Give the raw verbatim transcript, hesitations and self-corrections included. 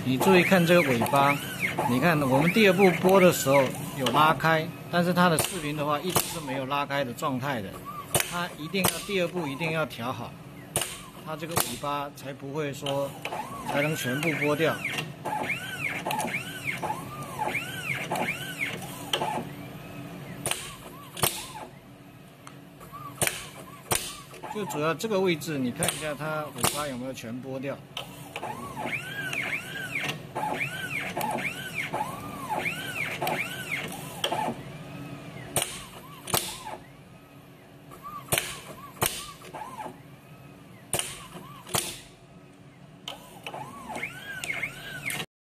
你注意看这个尾巴，你看我们第二步拨的时候有拉开，但是它的视频的话一直是没有拉开的状态的，它一定要第二步一定要调好，它这个尾巴才不会说才能全部剥掉。就主要这个位置，你看一下它尾巴有没有全剥掉。